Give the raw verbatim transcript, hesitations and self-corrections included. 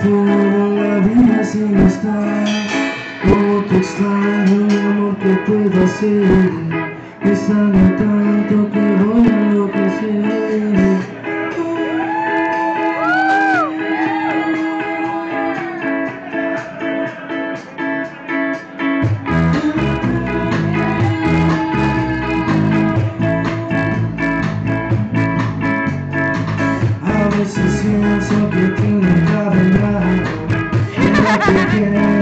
toda la vida sin estar. Como te extraño, mi amor, ¿qué puedo hacer? Me extraño tanto que voy a enloquecer. A veces pienso que tiene que haber algo en la pequeña